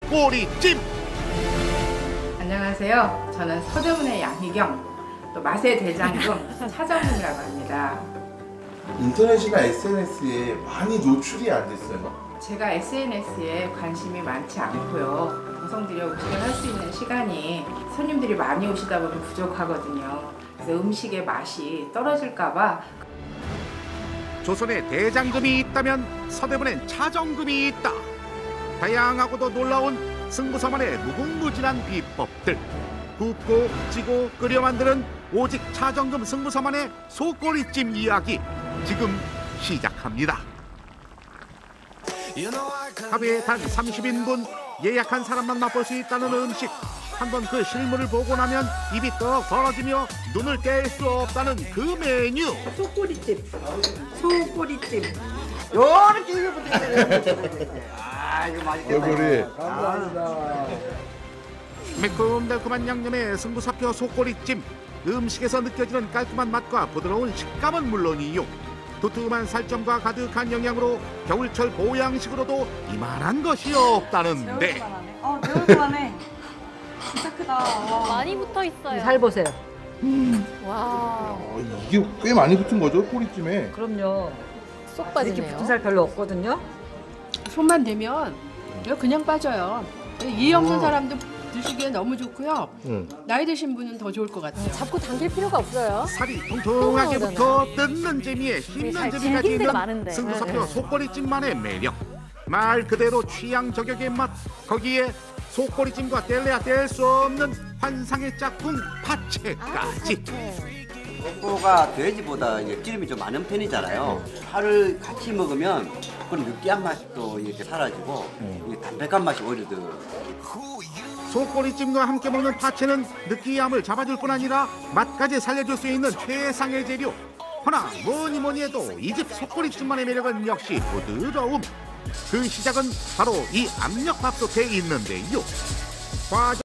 속꼬리찜. 안녕하세요. 저는 서대문의 양희경, 또 맛의 대장금 차정금이라고 합니다. 인터넷이나 SNS에 많이 노출이 안 됐어요. 제가 SNS에 관심이 많지 않고요. 방송들이 음식을 할 수 있는 시간이 손님들이 많이 오시다 보면 부족하거든요. 그래서 음식의 맛이 떨어질까 봐. 조선에 대장금이 있다면 서대문엔 차정금이 있다. 다양하고도 놀라운 승부사만의 무궁무진한 비법들. 굽고 찌고 끓여 만드는 오직 차정금 승부사만의 속꼬리찜 이야기 지금 시작합니다. 하루에 단 30인분 예약한 사람만 맛볼 수 있다는 음식. 한번 그 실물을 보고 나면 입이 떡 벌어지며 눈을 뗄 수 없다는 그 메뉴. 속꼬리찜. 속꼬리찜. 요렇게 이거부터. 아, 이거 맛있겠다. 얼굴이. 감사합니다. 매콤달콤한 양념의 승부사표 속꼬리찜. 음식에서 느껴지는 깔끔한 맛과 부드러운 식감은 물론이요, 두툼한 살점과 가득한 영양으로 겨울철 보양식으로도 이만한 것이 없다는데. 배울만하네. 진짜 크다. 와. 많이 붙어 있어요. 살 보세요. 와, 이게 꽤 많이 붙은 거죠, 꼬리찜에. 그럼요. 쏙 이렇게 빠지네요. 붙은 살 별로 없거든요. 손만 대면 이거 그냥 빠져요. 이 없는 사람도 드시기에 너무 좋고요. 나이 드신 분은 더 좋을 것 같아요. 잡고 당길 필요가 없어요. 살이 통통하게 붙어 뜯는 재미에 힘든 재미까지 질긴 데가 있는 많은데. 승부사표 속꼬리찜만의 매력. 말 그대로 취향 저격의 맛. 거기에 속꼬리찜과 뗄래야 뗄 수 없는 환상의 짝꿍 파채까지. 속꼬가 돼지보다 이제 기름이 좀 많은 편이잖아요. 살을 같이 먹으면 그런 느끼한 맛도 이렇게 사라지고 이 담백한 맛이 오히려 더. 속꼬리찜과 함께 먹는 파채는 느끼함을 잡아줄 뿐 아니라 맛까지 살려줄 수 있는 최상의 재료. 허나 뭐니 해도 이 집 속꼬리찜만의 매력은 역시 부드러움. 그 시작은 바로 이 압력밥솥에 있는데요.